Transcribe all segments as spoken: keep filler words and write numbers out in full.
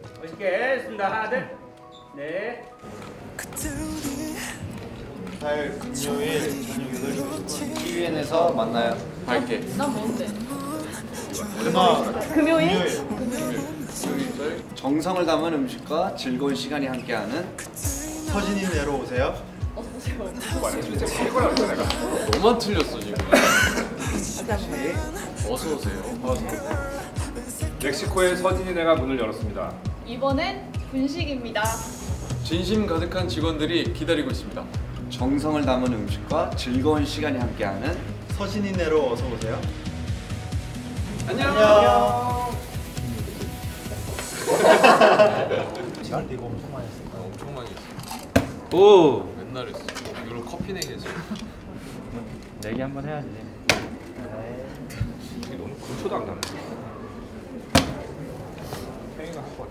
멋있게 했습니다. 하나, 둘, 네. 달 금요일 저녁 여덟 시 티비엔에서 만나요. 밝게. 난 뭔데? 누나 금요일? 금요일. 정성을 담은 음식과 즐거운 시간이 함께하는 서진이 내려오세요. 어서오세요. 너만 틀렸어 지금. 어서 오세요. 멕시코의 서진이네가 문을 열었습니다. 이번엔 분식입니다. 진심 가득한 직원들이 기다리고 있습니다. 정성을 담은 음식과 즐거운 시간이 함께하는 서진이 내로 어서 오세요. 안녕. 시간 이거 엄청 많이 했어. 엄청 많이 했어. 오! 맨날 했어. 이걸로 커피 내게 했어. 내기 한번 해야지. 이게 너무 근초도 안 가네. 팽이가 하고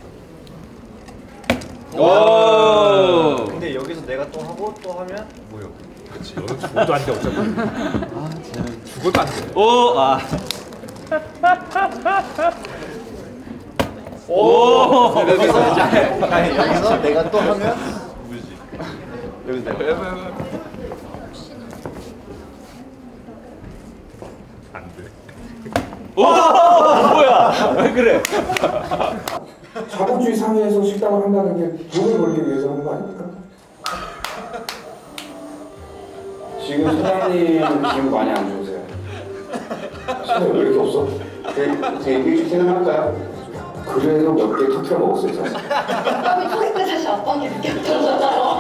왔다. 오! 근데 여기서 내가 또 하고 또 하면 뭐요? 그렇지. 너는 죽어도 안 돼 어차피. 아, 진짜. 죽어도 안 돼. 오! 아. 오! 여기서 이제 아니 여기서 내가 또 하면 뭐지? 여기서 내가 해봐 해봐. 안 돼. 오! 뭐야? 왜 그래? 자본주의 사회에서 식당을 한다는 게 돈을 벌기 위해서 하는 거 아닙니까? 지금 사장님 기분 많이 안 좋으세요? 사장님 왜 이렇게 없어? 되게, 되게 일찍 퇴근할까요? 그래서 몇 개 터트려 먹었어요 사실. 땀이 터질 때 다시 압박이 느껴졌잖아요.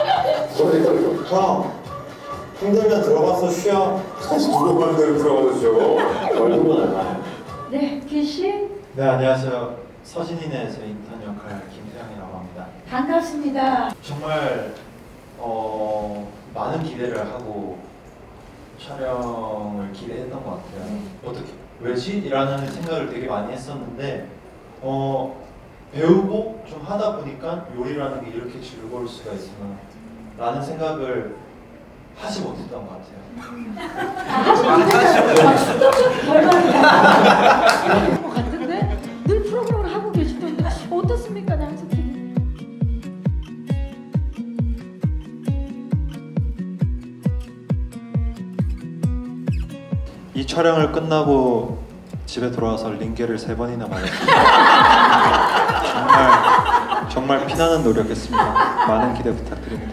형! 힘들면 들어가서 쉬어. 사실 누가 말대로 들어가서 쉬어. 월급은 얼마야? 네, 기씨 네 안녕하세요. 서진이네에서 인턴 역할 김태형이라고 합니다. 반갑습니다. 정말 어, 많은 기대를 하고 촬영을 기대했던 것 같아요. 네. 어떻게 왜지? 이라는 생각을 되게 많이 했었는데 어, 배우고 좀 하다 보니까 요리라는 게 이렇게 즐거울 수가 있구나 라는 생각을 하지 못했던 것 같아요. 그런 것 같은데? 늘 프로그램을 하고 계시던데 어떻습니까, 양석희? 이 촬영을 끝나고 집에 돌아와서 링게를 세 번이나 맞았습니다. 정말 정말 피나는 노력했습니다. 많은 기대 부탁드립니다.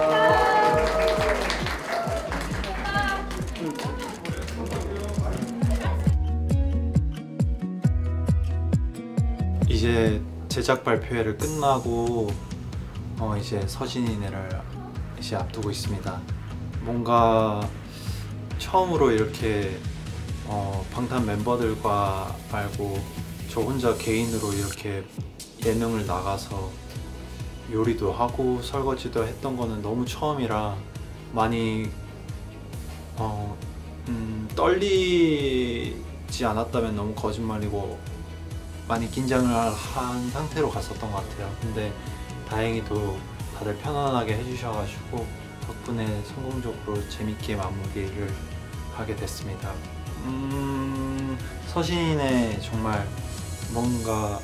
이제 제작 발표회를 끝나고 어 이제 서진이네를 이제 앞두고 있습니다. 뭔가 처음으로 이렇게 어 방탄 멤버들과 말고 저 혼자 개인으로 이렇게 예능을 나가서 요리도 하고 설거지도 했던 거는 너무 처음이라 많이 어 음 떨리지 않았다면 너무 거짓말이고 많이 긴장을 한 상태로 갔었던 것 같아요. 근데 다행히도 다들 편안하게 해주셔가지고 덕분에 성공적으로 재밌게 마무리를 하게 됐습니다. 음... 서진이네 정말 뭔가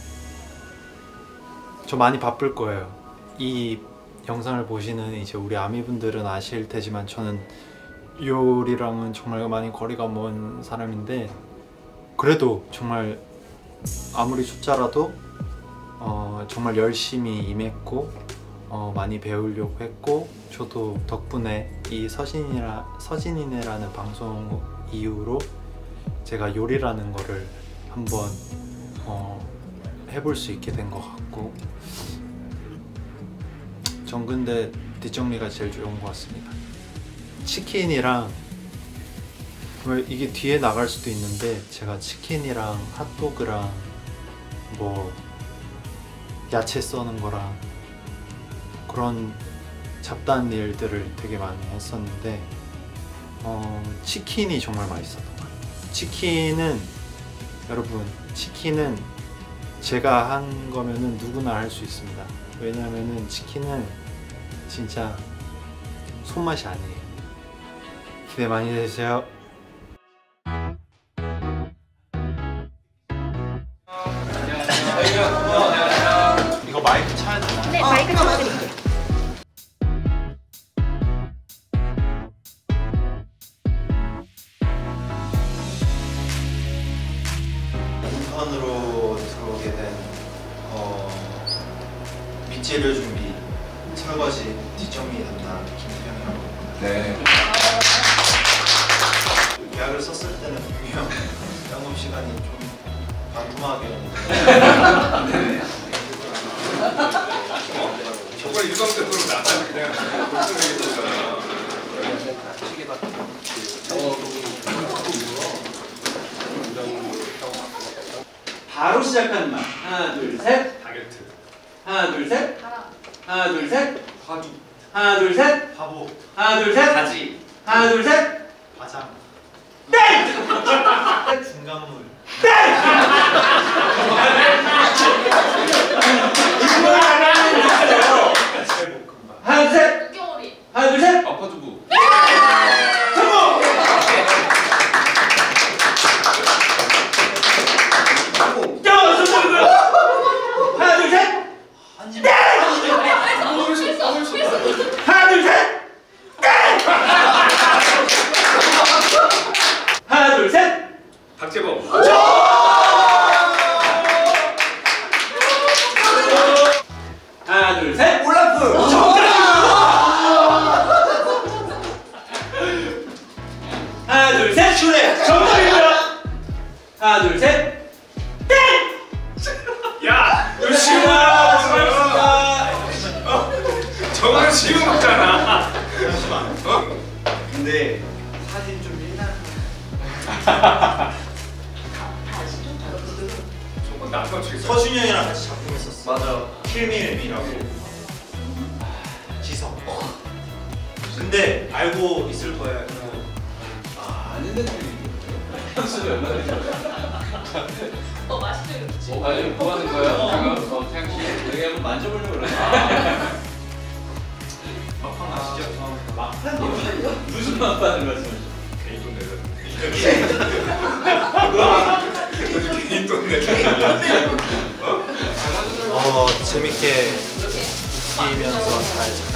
저 많이 바쁠 거예요. 이 영상을 보시는 이제 우리 아미분들은 아실 테지만 저는 요리랑은 정말 많이 거리가 먼 사람인데 그래도 정말 아무리 초짜라도 어, 정말 열심히 임했고 어, 많이 배우려고 했고 저도 덕분에 이 서진이라, 서진이네라는 방송 이후로 제가 요리라는 거를 한번 어, 해볼 수 있게 된 것 같고 전 근데 뒷정리가 제일 좋은 것 같습니다. 치킨이랑 이게 뒤에 나갈 수도 있는데 제가 치킨이랑 핫도그랑 뭐 야채 써는 거랑 그런 잡다한 일들을 되게 많이 했었는데 어, 치킨이 정말 맛있었던 것 같아요. 치킨은 여러분 치킨은 제가 한 거면은 누구나 할 수 있습니다. 왜냐하면은 치킨은 진짜 손맛이 아니에요. 기대 많이 해주세요. 안녕하세요. 비재료 준비, 설거지, 뒷정리 담당 김태형이라고 합니다. 네. 계약을 썼을 때는 분명 영업 시간이 좀 반토막이었는데 정말 유성 대표로 나타나 그냥 그냥 바로 시작하는 말. 하나, 둘, 셋. 다게트. 하나, 둘, 셋. 하나, 둘, 셋. 화두. 하나, 둘, 셋. 화보, 하나, 둘, 셋. 가지. 하나, 둘, 셋. 화장, 땡! 중간물, 제복금밥, 하나, 둘, 셋. 육개월이. 하나, 둘, 셋. 아파두부. 야, 성공! 하나, 둘, 셋. 한집, 하나, 둘, 셋. 하나, 둘, 셋. 박재범. 하나, 둘, 셋. 올라프. 하나, 둘, 셋. 슈레. 정답입니다. 하나, 둘, 셋. 야, 이거 쉬운 쉬워. 저거는 쉬운 거잖아. 잠시만. 어? 근데 사진 좀 일단 저건 나 맞추겠어. 서준영이랑 같이 작품했었어. 맞아. 킬밀이라고. 지성. 근데 알고 있을 거예요. 아닌데. 현수는 얼마나 더 맛있게 그렇지. 어, 아니 뭐 하는 거야? 지금 어, 태양 씨. 내가 한번 만져보려고 그래. 막판 아시죠? 막판 무슨 맛반을 말씀하시죠? 괜히 돈 내자. 괜히 돈 내자. 어 재밌게 뛰면서 잘